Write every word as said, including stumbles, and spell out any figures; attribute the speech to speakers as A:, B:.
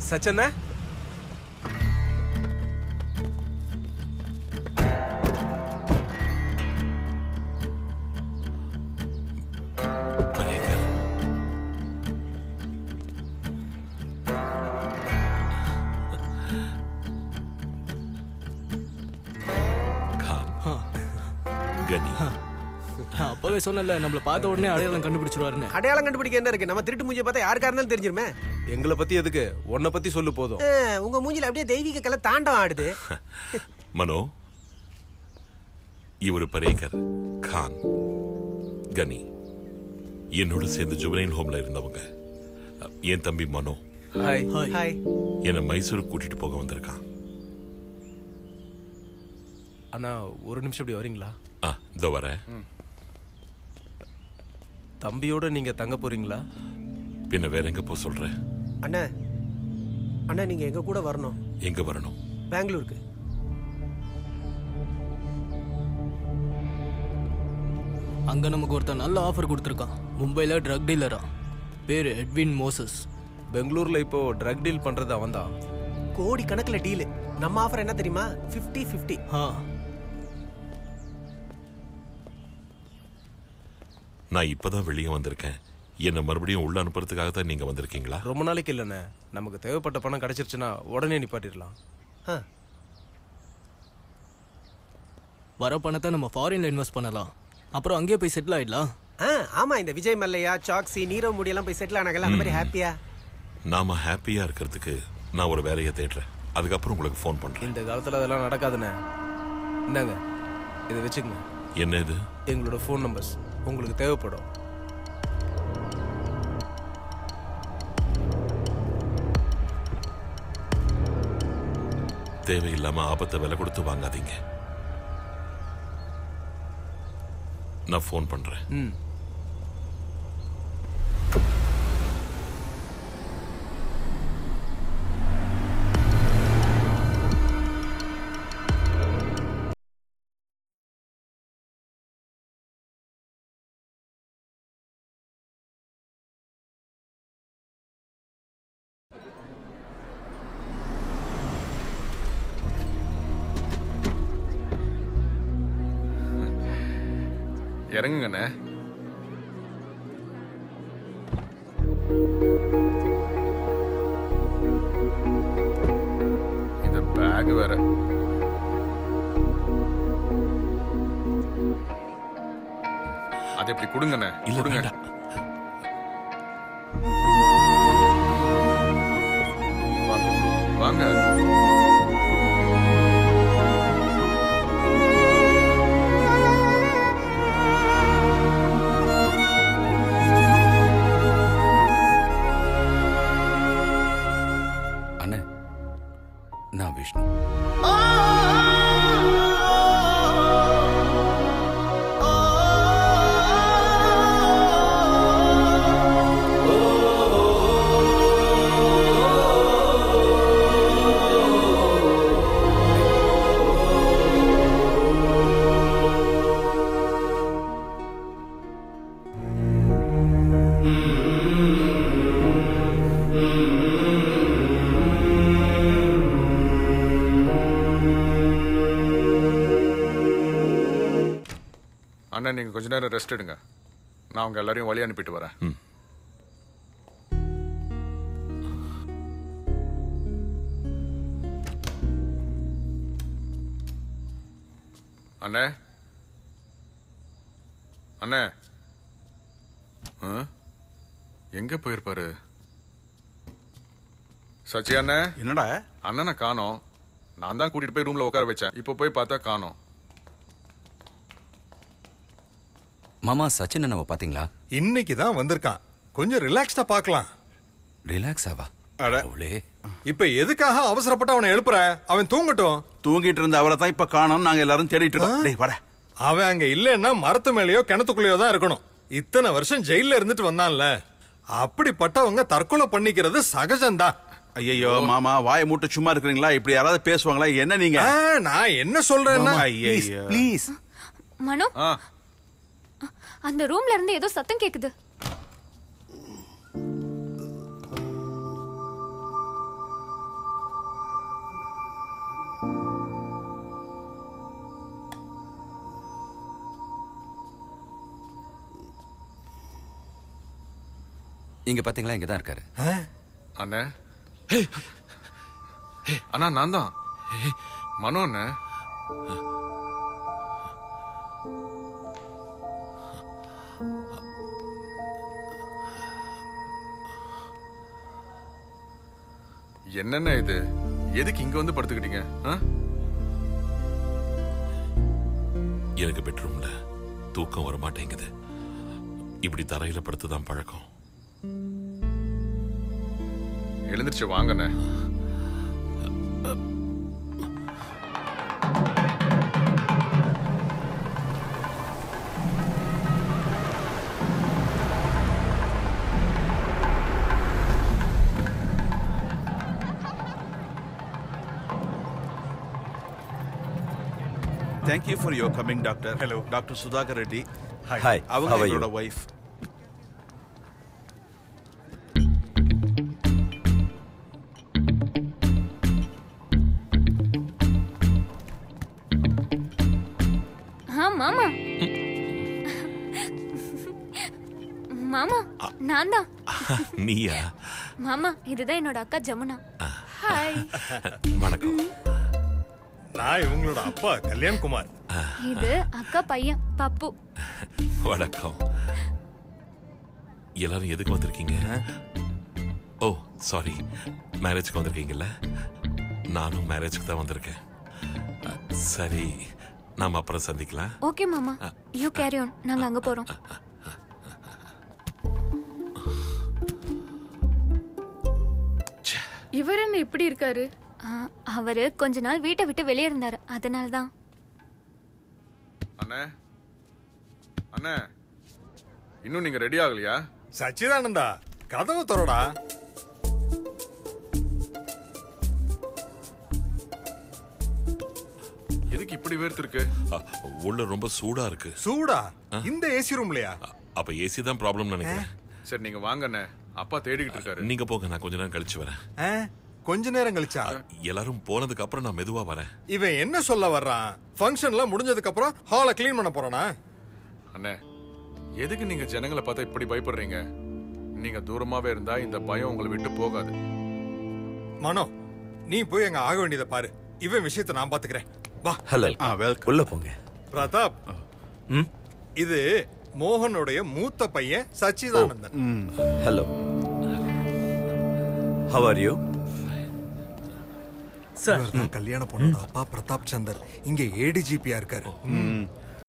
A: சச்சண்ணா
B: அப்பவே சொன்னல நம்மள பார்த்த உடனே அடையாளம் கண்டுபிடிச்சிருவாருன்னு.
C: அடையாளம் கண்டுபிடிக்க என்ன இருக்கு? நம்ம திருட்டு மூஞ்சியை பார்த்தா யாருக்கா இருந்தாலும் தெரிஞ்சிருமே.
A: எங்களை பத்தி எதுக்கு, உன்னை பத்தி சொல்லு போதும்.
C: உங்க மூஞ்சில அப்படியே தெய்வீக கலை தாண்டம் ஆடுது.
D: மனோ, இவர் பரேகர், கான், கனி என்னோட சேர்ந்து ஜுவனைல் ஹோம்ல இருந்தவங்க. என் தம்பி மனோ
A: ஹாய்
C: ஹாய்
D: என்ன மைசூருக்கு கூட்டிட்டு போக வந்திருக்கான்.
A: அண்ணா ஒரு நிமிஷம் இப்படி வரீங்களா?
D: ஆ இதோ வரேன்.
A: தம்பியோட நீங்க தங்க போறீங்களா?
D: பின்ன வேற எங்க போக சொல்ற?
C: அண்ணா அண்ணா நீங்க எங்க கூட வரணும்.
D: எங்க வரணும்?
C: பெங்களூருக்கு.
B: அங்க நமக்கு ஒருத்தன் நல்ல ஆஃபர் கொடுத்துருக்கான். மும்பைல ட்ரக் டீலரா, பேரு எட்வின் மோசஸ்.
A: பெங்களூர்ல இப்போ ட்ரக் டீல் பண்றது அவன்தான்.
C: கோடி கணக்குல டீல். நம்ம ஆஃபர் என்ன தெரியுமா? Fifty fifty.
D: நான் இப்பதான் வெளியே வந்திருக்கேன். என்ன மறுபடியும் உள்ள அனுப்புறதுக்காக தான் நீங்க வந்திருக்கீங்களா?
A: ரொம்ப நாளைக்கு இல்லைண்ணே, நமக்கு தேவைப்பட்ட பணம் கிடைச்சிருச்சுன்னா உடனே நிப்பாட்டிடலாம்.
B: வர பணத்தை நம்ம ஃபாரின்ல இன்வெஸ்ட் பண்ணலாம், அப்புறம் அங்கேயே போய் செட்டில் ஆயிடலாம்.
C: ஆமா, இந்த விஜய் மல்லையா, சாக்சி, நீரவ் மோடி எல்லாம் போய் செட்டில் ஆனாங்கல்ல, அந்த மாதிரி ஹாப்பியா.
D: நாம ஹாப்பியா இருக்கிறதுக்கு நான் ஒரு வேலையை தேடுறேன். அதுக்கப்புறம் உங்களுக்கு ஃபோன் பண்றேன்.
A: இந்த காலத்துல அதெல்லாம் நடக்காதுண்ணே. என்னங்க இதை வச்சுக்கங்க.
D: என்ன இது?
A: எங்களோட ஃபோன் நம்பர்ஸ் உங்களுக்கு தேவைப்படும்.
D: தேவையில்லாம ஆபத்தை விலை கொடுத்து வாங்காதீங்க. நான் ஃபோன் பண்றேன்.
A: ம்
E: இறங்குங்கண்ணே. இந்த பேக் வேற. அது எப்படி கொடுங்கண்ணே? கொடுங்க. வாங்க.
F: நான் விஷ்ணு.
E: அண்ணா நீங்க கொஞ்ச நேரம் ரெஸ்ட் எடுங்க. நான் அவங்க எல்லாரையும் வழி அனுப்பிட்டு வரேன். அண்ணே அண்ணே எங்க போயிருப்பாரு? சச்சி அண்ணே.
F: என்னடா
E: அண்ணனை காணோம். நான் தான் கூட்டிட்டு போய் ரூம்ல உட்கார வச்சேன். இப்போ போய் பார்த்தா காணோம்.
F: மாமா, சச்சின் அண்ணாவை பாத்தீங்களா?
G: இன்னைக்கு தான் வந்திருக்கான். கொஞ்சம் ரிலாக்ஸ்டா பார்க்கலாம்.
F: ரிலாக்ஸாவா?
G: அடவுளே, இப்ப எதுக்காக அவசரப்பட்டு அவனை எழுப்புற? அவன் தூங்கட்டும்.
H: தூங்கிட்டு இருந்த அவரை தான் இப்ப காணோம். நாங்க எல்லாரும் தேடிட்டு இருக்கோம்.
G: அவன் அங்க இல்லன்னா மரத்து மேலேயோ கிணத்துக்குள்ளேயோ தான் இருக்கணும். இத்தனை வருஷம் ஜெயில இருந்துட்டு வந்தான்ல. அப்படிப்பட்டவங்க தற்கொலை பண்ணிக்கிறது சகஜம்தான்.
H: ஐயோ மாமா, வாயை மூட்டு சும்மா இருக்கிறீங்களா? இப்படி யாராவது பேசுவாங்களா? என்ன நீங்க?
G: நான் என்ன சொல்றேன்னா,
H: ப்ளீஸ்
I: மனோ, அந்த ரூம்ல இருந்து ஏதோ சத்தம் கேக்குது.
F: இங்க பாத்தீங்களா, இங்க தான் இருக்காரு.
E: அண்ணே அண்ணா நான் தான் மனோ அண்ணே. என்னண்ணே இது? எதுக்கு இங்க வந்து படுத்துக்கிட்டீங்க? ஆ?
D: எனக்கு பெட்ரூம்ல தூக்கம் வர மாட்டேங்குது. இப்படி தரையில படுத்துதான் பழக்கம்.
E: எழுந்திருச்சு வாங்கண்ணே.
H: Thank you for your coming, doctor.
G: Hello.
H: Doctor Sudhakar Reddy.
J: Hi. Hi.
H: அவங்க
J: How are you?
H: என்னோட wife.
I: ஆ மாமா மாமா நான் தான்.
D: நீயா?
I: மாமா இதுதான் என்னோட அக்கா ஜமுனா. ஹாய்.
D: வணக்கம்.
G: நான் இவங்களோட அப்பா கல்யாண் குமார்.
I: இது அக்கா பையன் பப்பு.
D: வணக்கம். எல்லாரும் எதுக்கு வந்திருக்கீங்க? ஓ சாரி, மேரேஜ்க்கு வந்திருக்கீங்கல்ல? நானும் மேரேஜ்க்கு தான் வந்திருக்கேன். சரி, நாம அப்புறம் சந்திக்கலாம்.
I: ஓகே மாமா, யூ கேரி ஆன். நாங்க அங்க போறோம்.
K: இவர் என்ன இப்படி இருக்காரு?
I: ஆ, அவரு கொஞ்ச நாள் வீட்டை விட்டு வெளியே இருந்தாரு, அதனால தான்.
E: அண்ணே அண்ணே இன்னும் நீங்க ரெடி ஆகலையா?
G: சச்சிதானந்தா, கதவு திறடா.
E: எதுக்கு இப்படி வேர்த்திருக்கு?
D: அ, உள்ள ரொம்ப சூடா இருக்கு.
G: சூடா? இந்த ஏசி ரூம்லயா?
D: அப்ப ஏசி தான் ப்ராப்ளம் நினைக்கிறேன்.
E: சரி நீங்க வாங்கண்ணே, அப்பா தேடிக்கிட்டு இருக்காரு.
D: நீங்க போங்க, நான் கொஞ்ச நேரம் கழிச்சு வரேன்.
G: ஆ, கொஞ்ச நேரம் கழிச்சா?
D: எல்லாரும் போனதுக்கு அப்புறம் நான் மெதுவா வரேன்.
G: இவன் என்ன சொல்ல வர்றான்? ஃபங்க்ஷன்லாம் முடிஞ்சதுக்கு அப்புறம் ஹாலை க்ளீன் பண்ண போறானா?
E: அண்ணே எதுக்கு நீங்க ஜனங்களை பார்த்தா இப்படி பயப்படுறீங்க? நீங்க தூரமாவே இருந்தா இந்த பயம் உங்களை விட்டு போகாது.
G: மனோ, நீ போய் அங்க ஆக வேண்டியதை பாரு. இவன் விஷயத்தை நான் பாத்துக்கிறேன். வா.
J: ஹலோ.
H: Ah welcome.
J: உள்ள போங்க.
G: பிரதாப்,
J: ம்
G: இது மோகனுடைய மூத்த பையன் சச்சிதானந்தன்.
J: ம் hello. How are you?
G: Sir, கல்யாண பொண்ணோட அப்பா பிரதாப் சந்தர் இங்க ஏடிஜிபியா இருக்காரு.
J: ம்